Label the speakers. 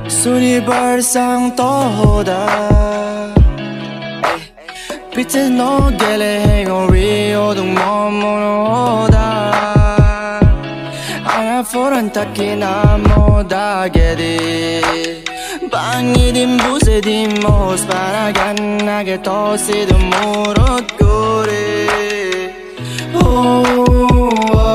Speaker 1: 술이 벌써 떠오다 빛의 노게를 행오리 오동 머무러 오다 아나포란 타키나 못하게 돼 방이딘 부세딘 모스 바라간나게 토시도 무릇 꾸리